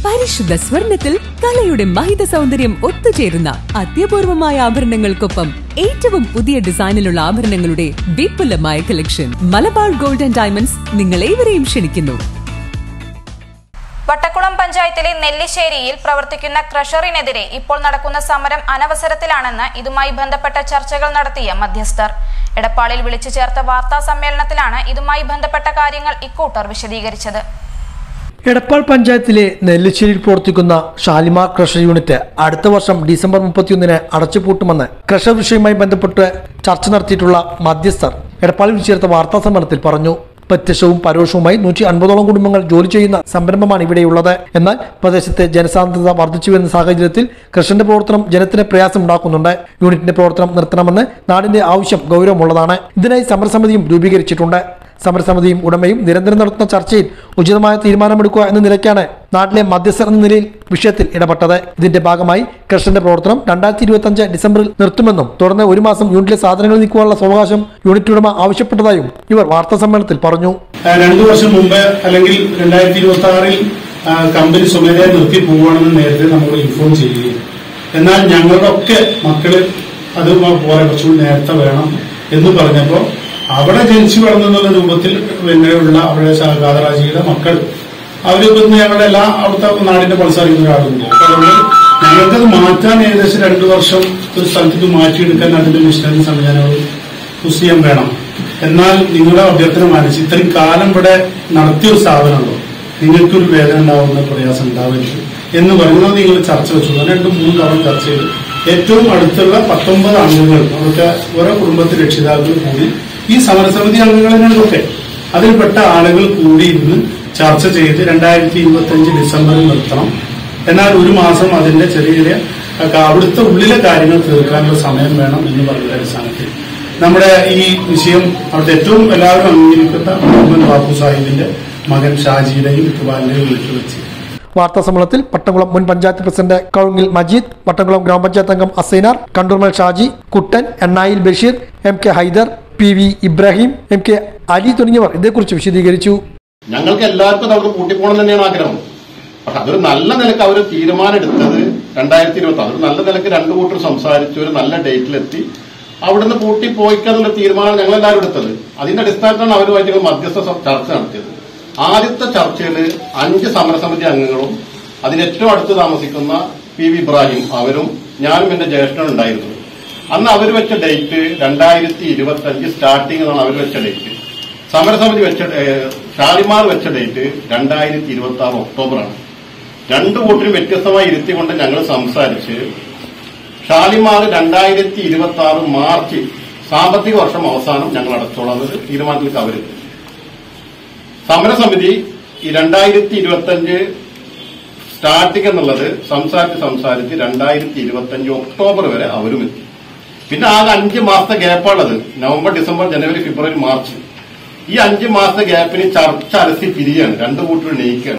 പരിശുദ്ധ സ്വർണത്തിൽ കലയുടെ മഹിത സൗന്ദര്യം ഒത്തുചേരുന്ന അത്യപൂർവമായ ആഭരണങ്ങൾക്കൊപ്പം ഏറ്റവും പുതിയ ഡിസൈനിലുള്ള ആഭരണങ്ങളുടെ വിപുലമായ collection. Malabar gold and diamonds നിങ്ങളേവരെയും ക്ഷണിക്കുന്നു. വട്ടക്കുളം പഞ്ചായത്തിലെ നെല്ലിശ്ശേരിയിൽ പ്രവർത്തിക്കുന്ന ക്രഷറിനെതിരെ ഇപ്പോൾ നടക്കുന്ന സമരം അനവസരത്തിലാണെന്ന് ഇതുമായി ബന്ധപ്പെട്ട ചർച്ചകൾ നടത്തിയ മധ്യസ്ഥർ. എടപ്പാളിൽ വിളിച്ചു ചേർത്ത വാർത്താ സമ്മേളനത്തിലാണ് ഇതുമായി ബന്ധപ്പെട്ട കാര്യങ്ങൾ ഇക്കൂട്ടർ വിശദീകരിച്ചത്. എടപ്പാൾ പഞ്ചായത്തിലെ നെല്ലിശ്ശേരിയിൽ പ്രവർത്തിക്കുന്ന ഷാലിമാർ ക്രഷർ യൂണിറ്റ് അടുത്ത വർഷം ഡിസംബർ 31 അടച്ചുപൂട്ടുമെന്ന് ക്രഷർ വിഷയവുമായി ബന്ധപ്പെട്ട് ചർച്ച നടത്തിയിട്ടുള്ള മധ്യസ്ഥർ എടപ്പാളിൽ വിളിച്ചു ചേർത്ത വാർത്താ സമ്മേളനത്തിൽ പറഞ്ഞു. പ്രത്യക്ഷവും പരോക്ഷവുമായി 150ഓളം കുടുംബങ്ങൾ ജോലി ചെയ്യുന്ന സംരംഭമാണ് ഇവിടെയുള്ളത്. എന്നാൽ പ്രദേശത്തെ ജനസാന്ദ്രത വർദ്ധിച്ചു വരുന്ന സാഹചര്യത്തിൽ ക്രഷറിന്റെ പ്രവർത്തനം ജനത്തിന് പ്രയാസം ഉണ്ടാക്കുന്നുണ്ട്. യൂണിറ്റിന്റെ പ്രവർത്തനം നിർത്തണമെന്ന് നാടിന്റെ ആവശ്യം ഗൗരവമുള്ളതാണ്. ഇതിനായി സമരസമിതിയും രൂപീകരിച്ചിട്ടുണ്ട്. സമരസമിതിയും ഉടമയും നിരന്തരം നടത്തുന്ന ചർച്ചയിൽ ഉചിതമായ തീരുമാനമെടുക്കുക എന്ന നിലയ്ക്കാണ് നാട്ടിലെ മധ്യസ്ഥർ എന്ന നിലയിൽ വിഷയത്തിൽ ഇടപെട്ടത്. ഇതിന്റെ ഭാഗമായി ക്രഷറിന്റെ പ്രവർത്തനം 2025 ഡിസംബറിൽ നിർത്തുമെന്നും തുടർന്ന് 1 മാസം യൂണിറ്റിലെ സാധനങ്ങൾ നീക്കുവാനുള്ള സാവകാശം യൂണിറ്റ് ഉടമ ആവശ്യപ്പെട്ടതായും ഇവർ വാർത്താ സമ്മേളനത്തിൽ പറഞ്ഞു. 2 വർഷം മുമ്പ് അല്ലെങ്കിൽ 2026 കമ്പനി സ്വമേധയാ നിർത്തി പോവുകയാണെന്ന് നേരത്തെ നമ്മൾ ഇൻഫോം ചെയ്യുകയും, എന്നാൽ ഞങ്ങളുടെ ഒക്കെ മക്കള് അത് പോലെ കുറച്ചുകൂടി നേരത്തെ വേണം എന്ന് പറഞ്ഞപ്പോൾ അവിടെ ജനിച്ചു വളർന്നുള്ള രൂപത്തിൽ പിന്നെയുള്ള അവരുടെ ഗാതരാജിയുടെ മക്കൾ അവരിപ്പോ ഞങ്ങളുടെ എല്ലാ അവിടുത്തെ നാടിന്റെ പൾസറിയുന്ന ഒരാളുണ്ട്. അപ്പൊ അതുകൊണ്ട് ഞങ്ങൾക്കത് മാറ്റാൻ ഏകദേശം 2 വർഷം ഒരു സ്ഥലത്തേക്ക് മാറ്റിയെടുക്കാൻ അതിന്റെ മിഷനറി സംവിധാനങ്ങൾ ചെയ്യാൻ വേണം. എന്നാൽ നിങ്ങളുടെ അഭ്യർത്ഥന മാനിച്ച് ഇത്രയും കാലം ഇവിടെ നടത്തിയ ഒരു സ്ഥാപനമുണ്ടോ, നിങ്ങൾക്കൊരു വേദന ഉണ്ടാവുന്ന പ്രയാസം ഉണ്ടാവരുത് എന്ന് പറയുന്നത് നിങ്ങൾ ചർച്ച വെച്ചു. 2-3 തവണ ചർച്ച ചെയ്ത് ഏറ്റവും അടുത്തുള്ള 19 അംഗങ്ങൾ അവർക്ക് ഓരോ കുടുംബത്തിൽ രക്ഷിതാക്കൾ കൂടി ഈ സമരസമിതി അംഗങ്ങളൊക്കെ അതിൽപ്പെട്ട ആളുകൾ കൂടി ഇന്ന് ചർച്ച ചെയ്ത് 2025 ഡിസംബറിൽ നിർത്തണം. എന്നാൽ 1 മാസം അതിന്റെ ചെറിയ അവിടുത്തെ ഉള്ളിലെ കാര്യങ്ങൾ തീർക്കാനുള്ള സമയം വേണം എന്ന് പറഞ്ഞ അടിസ്ഥാനത്തിൽ നമ്മുടെ ഈ വിഷയം അവിടുത്തെ ഏറ്റവും എല്ലാവരും അംഗീകരിക്കുന്ന മുഹമ്മദ് ബാബു സാഹിബിന്റെ മകൻ ഷാജിയുടെയും ഇക്ബാലിന്റെയും വീട്ടിൽ വെച്ച് വാർത്താ സമ്മേളനത്തിൽ പട്ടംകുളം മുൻ പഞ്ചായത്ത് പ്രസിഡന്റ് കൗങ്ങിൽ മജീദ്, പട്ടംകുളം ഗ്രാമപഞ്ചായത്ത് അംഗം അസൈനാർ, കണ്ടൂർമൽ ഷാജി, കുട്ടൻ, എണ്ണായിൽ Basheer, MK Hyder, PV Ibrahim, MK Ali തുടങ്ങിയവർ ഇതേക്കുറിച്ച് വിശദീകരിച്ചു. ഞങ്ങൾക്ക് എല്ലാവർക്കും നമുക്ക് കൂട്ടിപ്പോണം തന്നെയാണ് ആഗ്രഹം. പക്ഷെ അതൊരു നല്ല നിലക്ക് അവർ തീരുമാനം എടുത്തത് 2026 അതൊരു നല്ല നിലക്ക് 2 കൂട്ടർ സംസാരിച്ച് ഒരു നല്ല ഡേറ്റിലെത്തി അവിടുന്ന് പൂട്ടിപ്പോയിക്കാനുള്ള തീരുമാനം ഞങ്ങളെല്ലാവരും എടുത്തത്. അതിന്റെ അടിസ്ഥാനത്തിലാണ് അവരുമായിട്ട് മധ്യസ്ഥ ചർച്ച നടത്തിയത്. ആദ്യത്തെ ചർച്ചയിൽ 5 സമരസമിതി അംഗങ്ങളും അതിലേറ്റവും അടുത്ത് താമസിക്കുന്ന PV ഇബ്രാഹിം അവരും ഞാനും എന്റെ ജ്യേഷ്ഠനും ഉണ്ടായിരുന്നു. അന്ന് അവർ വെച്ച ഡേറ്റ് 2025 സ്റ്റാർട്ടിംഗ് എന്നാണ് അവർ വെച്ച ഡേറ്റ്. സമരസമിതി വെച്ച ഷാലിമാർ വെച്ച ഡേറ്റ് 2026 ഒക്ടോബറാണ്. 2 കൂട്ടരും വ്യത്യസ്തമായി ഇരുത്തിക്കൊണ്ട് ഞങ്ങൾ സംസാരിച്ച് ഷാലിമാർ 2026 മാർച്ച് സാമ്പത്തിക വർഷം അവസാനം ഞങ്ങൾ അടച്ചോളാമെന്ന് തീരുമാനത്തിലേക്ക് അവര്. സമരസമിതി ഈ 2025 സ്റ്റാർട്ടിംഗ് എന്നുള്ളത് സംസാരിച്ച് 2025 ഒക്ടോബർ വരെ അവരും എത്തി. പിന്നെ ആകെ 5 മാസത്തെ ഗ്യാപ്പാണുള്ളത്. നവംബർ, ഡിസംബർ, ജനുവരി, ഫെബ്രുവരി, മാർച്ച്. ഈ 5 മാസത്തെ ഗ്യാപ്പിന് ചർച്ച അലസി പിരിയാണ്. 2 കൂട്ടർ നയിക്കുകയാണ്.